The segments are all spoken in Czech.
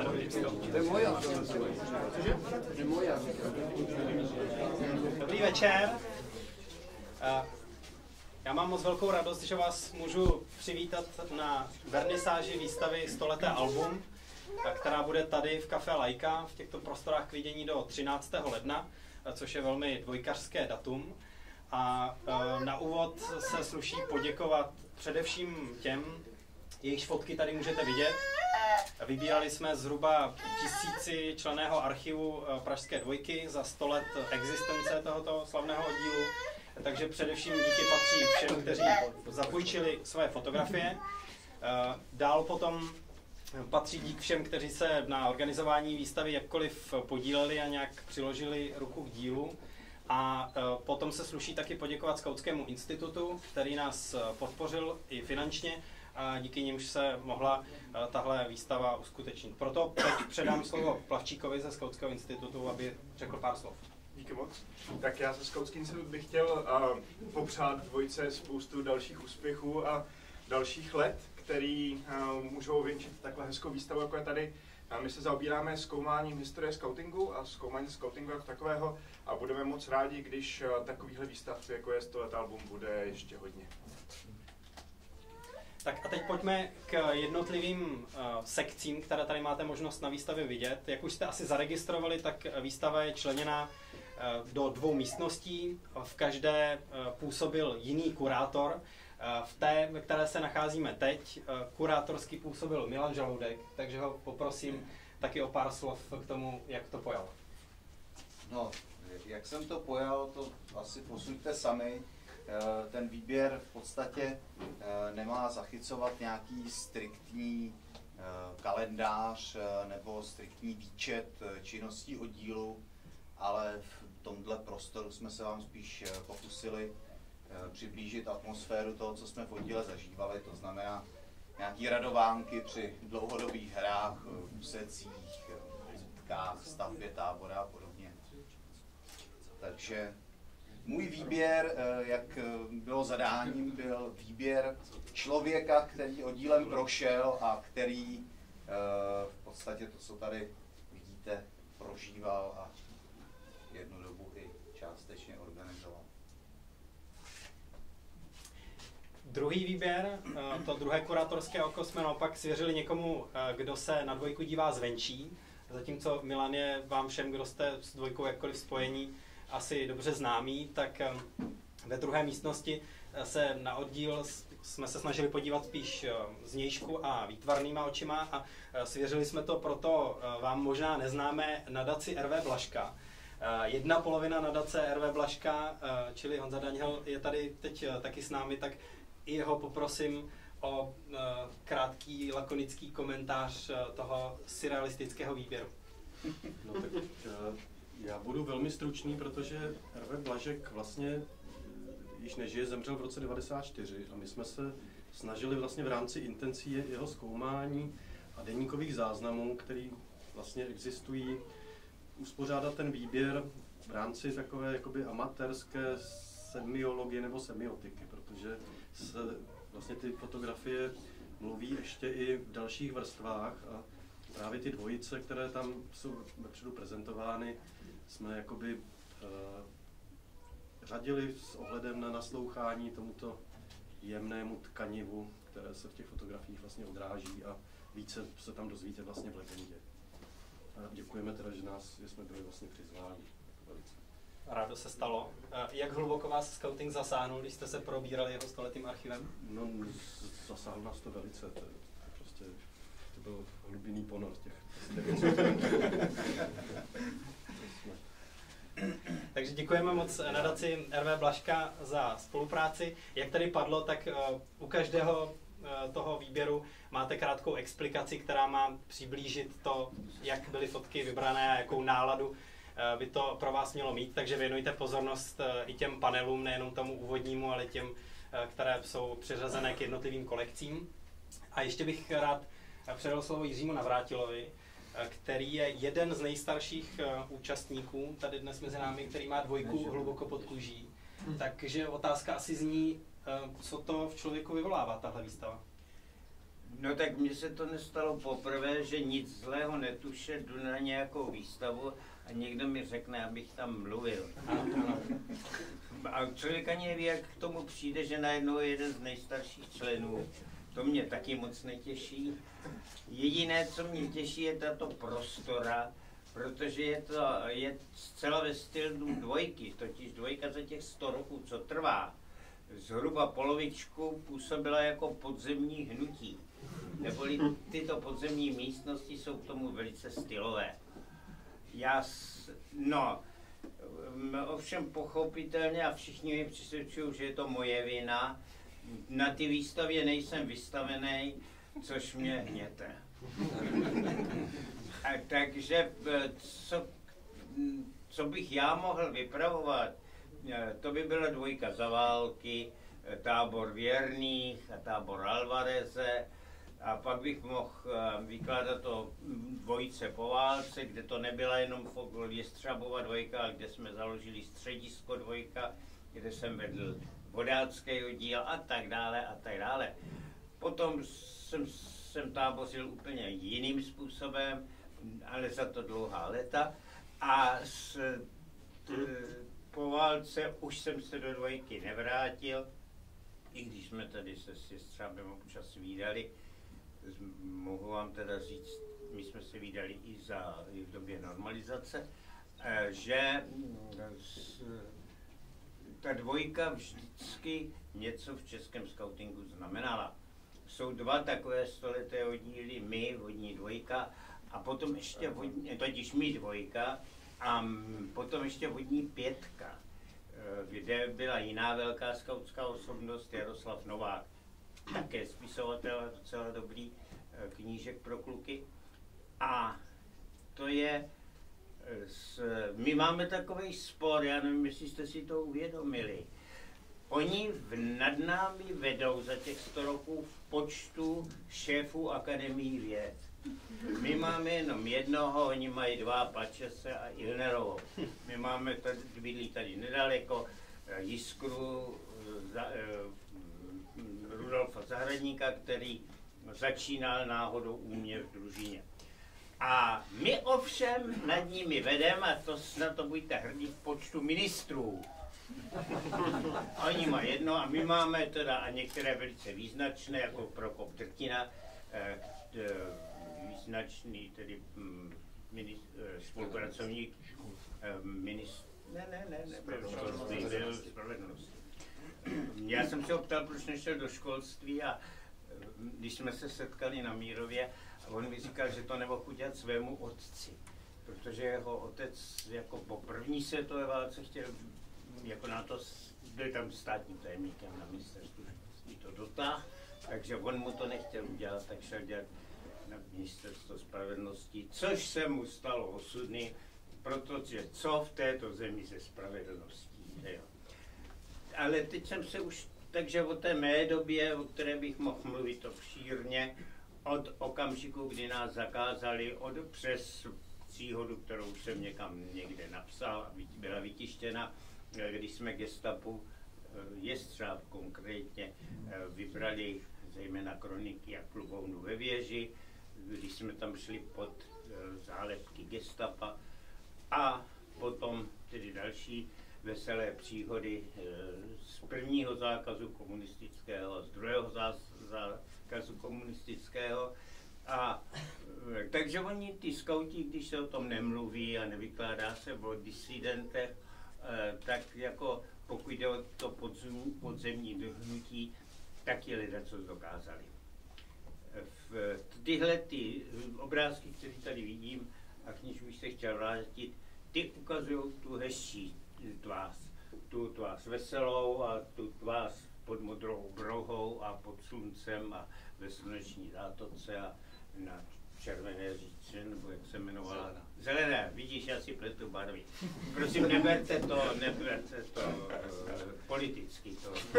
To je moja. Dobrý večer. Já mám moc velkou radost, že vás můžu přivítat na vernisáži výstavy 100leté album, která bude tady v Café Laika v těchto prostorách k vidění do 13. ledna, což je velmi dvojkařské datum. A na úvod se sluší poděkovat především těm, jejichž fotky tady můžete vidět. Vybírali jsme zhruba 1000 členného archivu Pražské dvojky za 100 let existence tohoto slavného oddílu. Takže především díky patří všem, kteří zapůjčili své fotografie. Dál potom patří dík všem, kteří se na organizování výstavy jakkoliv podíleli a nějak přiložili ruku k dílu. A potom se sluší taky poděkovat Skautskému institutu, který nás podpořil i finančně, a díky nimž se mohla tahle výstava uskutečnit. Proto teď předám slovo Plavčíkovi ze Skautského institutu, aby řekl pár slov. Díky moc. Tak já ze Skautský institut bych chtěl popřát dvojce spoustu dalších úspěchů a dalších let, který můžou věnčit takhle hezkou výstavu, jako je tady. My se zaobíráme zkoumáním historie skautingu a zkoumáním skautingu jako takového a budeme moc rádi, když takovýhle výstav, jako je 100 let album, bude ještě hodně. Tak a teď pojďme k jednotlivým sekcím, které tady máte možnost na výstavě vidět. Jak už jste asi zaregistrovali, tak výstava je členěná do 2 místností. V každé působil jiný kurátor. V té, ve které se nacházíme teď, kurátorsky působil Milan Žaloudek, takže ho poprosím taky o pár slov k tomu, jak to pojal. No, jak jsem to pojal, to asi posuňte sami. Ten výběr v podstatě nemá zachycovat nějaký striktní kalendář nebo striktní výčet činností oddílu, ale v tomhle prostoru jsme se vám spíš pokusili přiblížit atmosféru toho, co jsme v oddíle zažívali, to znamená nějaký radovánky při dlouhodobých hrách, úsecích, vizitkách, stavbě tábora a podobně. Takže můj výběr, jak bylo zadáním, byl výběr člověka, který oddílem prošel a který v podstatě to, co tady vidíte, prožíval a jednu dobu i částečně organizoval. Druhý výběr, to druhé kurátorské oko, jsme naopak svěřili někomu, kdo se na dvojku dívá zvenčí, zatímco Milan je vám všem, kdo jste s dvojkou jakkoliv spojení, asi dobře známý, tak ve druhé místnosti se na oddíl jsme se snažili podívat spíš zvnějšku a výtvarnýma očima a svěřili jsme to proto vám možná neznámé nadaci R.V. Blažka. Jedna polovina nadace R.V. Blažka, čili Honza Daňhel, je tady teď taky s námi, tak i jeho poprosím o krátký, lakonický komentář toho surrealistického výběru. No tak já budu velmi stručný, protože R.V. Blažek vlastně již nežije, zemřel v roce 1994 a my jsme se snažili vlastně v rámci intencí jeho zkoumání a deníkových záznamů, který vlastně existují, uspořádat ten výběr v rámci takové jakoby amatérské semiologie nebo semiotiky, protože se vlastně ty fotografie mluví ještě i v dalších vrstvách a právě ty dvojice, které tam jsou vepředu prezentovány, jsme jakoby řadili s ohledem na naslouchání tomuto jemnému tkanivu, které se v těch fotografiích vlastně odráží a více se tam dozvíte vlastně v legendě. A děkujeme teda, že jsme byli vlastně přizváni. Rádo se stalo. Jak hluboko vás scouting zasáhnul, když jste se probírali jeho 100letým archivem? No, zasáhl nás to velice. To byl hlubinný ponor těch. Takže děkujeme moc nadaci R.V. Blažka za spolupráci. Jak tady padlo, tak u každého toho výběru máte krátkou explikaci, která má přiblížit to, jak byly fotky vybrané a jakou náladu by to pro vás mělo mít, takže věnujte pozornost i těm panelům, nejenom tomu úvodnímu, ale těm, které jsou přiřazené k jednotlivým kolekcím. A ještě bych rád předal slovo Jiřímu Navrátilovi, který je jeden z nejstarších účastníků tady dnes mezi námi, který má dvojku hluboko pod kůží. Takže otázka asi zní, co to v člověku vyvolává, tahle výstava? No tak mně se to nestalo poprvé, že nic zlého netuše, jdu na nějakou výstavu a někdo mi řekne, abych tam mluvil. A člověk ani neví, jak k tomu přijde, že najednou je jeden z nejstarších členů. To mě taky moc netěší. Jediné, co mě těší, je tato prostora, protože je zcela ve stylu dvojky, totiž dvojka za těch 100 roků, co trvá, zhruba polovičku působila jako podzemní hnutí. Neboli tyto podzemní místnosti jsou k tomu velice stylové. Ovšem pochopitelně a všichni mi přisvědčují, že je to moje vina. Na ty výstavě nejsem vystavený, což mě hněte. Takže co bych já mohl vypravovat, to by byla dvojka za války, tábor Věrných a tábor Alvareze. A pak bych mohl vykládat o dvojce po válce, kde to nebyla jenom Jestřabova dvojka, ale kde jsme založili středisko dvojka, kde jsem vedl vodácký oddíl a tak dále a tak dále. Potom jsem tábořil úplně jiným způsobem, ale za to dlouhá léta. A po válce už jsem se do dvojky nevrátil, i když jsme tady se Jestřabem občas vídali. Mohu vám teda říct, my jsme se vídali i v době normalizace, že ta dvojka vždycky něco v českém skautingu znamenala. Jsou dva takové stoleté oddíly, my, vodní dvojka, a potom ještě totiž my dvojka, a potom ještě vodní pětka, kde byla jiná velká skautská osobnost, Jaroslav Novák, také spisovatel, docela dobrý knížek pro kluky. A to je, my máme takový spor, já nevím, jestli jste si to uvědomili. Oni nad námi vedou za těch 100 roků v počtu šéfů akademií věd. My máme jenom jednoho, oni mají 2, Pačese a Ilnerovou. My máme tady, bydlí tady nedaleko, Jiskru, Rudolfa Zahradníka, který začínal náhodou u mě v družině. A my ovšem nad nimi vedeme, a to snad to buďte hrdí, v počtu ministrů. Oni mají jedno a my máme teda a některé velice význačné, jako Prokop Drtina, význačný tedy spolupracovník spravedlnosti. Já jsem se ho ptal, proč nešel do školství, a když jsme se setkali na Mírově, a on mi říkal, že to nemohl udělat svému otci, protože jeho otec jako po první světové válce chtěl, jako na to, byl tam státním tajemníkem na ministerstvu, to dotáh, takže on mu to nechtěl udělat, tak šel dělat na ministerstvo spravedlnosti, což se mu stalo osudný, protože co v této zemi se spravedlností, jo. Ale teď jsem se už, takže o té mé době, o které bych mohl mluvit obšírně, od okamžiku, kdy nás zakázali, přes příhodu, kterou jsem někam někde napsal a byla vytištěna, když jsme gestapu Jestřáb konkrétně vybrali zejména kroniky a klubounu ve věži, když jsme tam šli pod zálepky gestapa, a potom tedy další veselé příhody z prvního zákazu komunistického a z druhého zákazu komunistického. A takže oni, ty skauti, když se o tom nemluví a nevykládá se o disidentech, tak jako pokud jde o to podzemní hnutí, tak je lidé, co dokázali. Tyhle ty obrázky, které tady vidím, a k níž bych se chtěl vrátit, ty ukazují tu hezčí tvář. Tu tvář veselou a tu tvář pod modrou obrohou a pod sluncem a ve sluneční zátoce a na červené říči, nebo jak se jmenovala. Zelené, vidíš, já si pletu barvy. Prosím, neberte to politicky.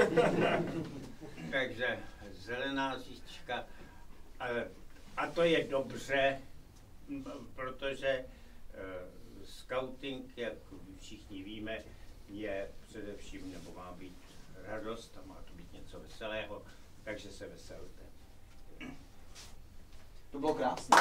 Takže zelená říčka. A to je dobře, protože skauting, jak všichni víme, je především, nebo má být radost a má to být něco veselého, takže se veselte. To bylo krásné.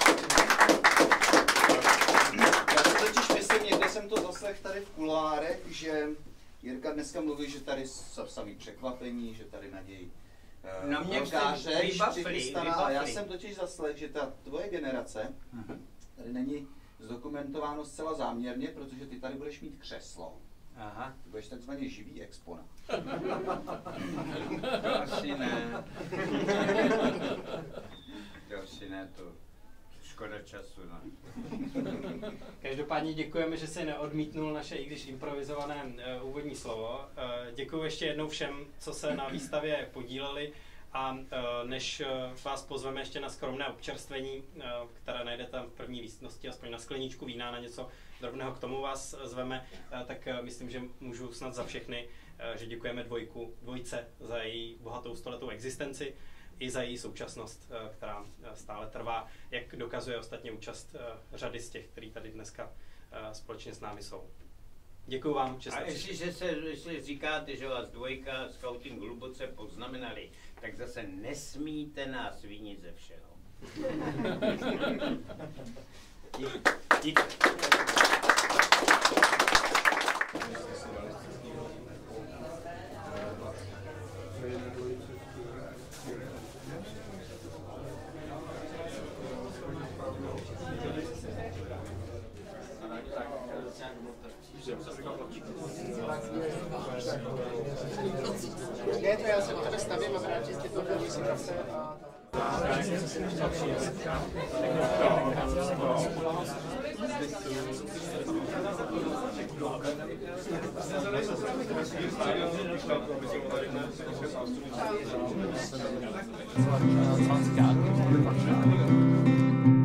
Já si totiž myslím, někde jsem to zaslech tady v kuloárech, že Jirka dneska mluví, že tady samý překvapení, že tady na něj velká řeč přichystaná. A já jsem totiž zaslech, že ta tvoje generace tady není zdokumentováno zcela záměrně, protože ty tady budeš mít křeslo. Aha. Ty budeš takzvaně živý exponát. To asi ne. To asi ne, to škoda času, no. Každopádně děkujeme, že si neodmítnul naše, i když improvizované úvodní slovo. Děkuji ještě jednou všem, co se na výstavě podíleli, a než vás pozveme ještě na skromné občerstvení, které najdete v první místnosti, aspoň na skleničku vína, na něco drobného k tomu vás zveme, tak myslím, že můžu snad za všechny, že děkujeme dvojce za její bohatou stoletou existenci i za její současnost, která stále trvá, jak dokazuje ostatně účast řady z těch, kteří tady dneska společně s námi jsou. Děkuji vám, že jste přišli. Jestli říkáte, že vás dvojka Scouting hluboce poznamenali, tak zase nesmíte nás vinit ze všeho. Díky. Ne, to já se o tebe stavím a vrátím ti to do situace a... Jahre.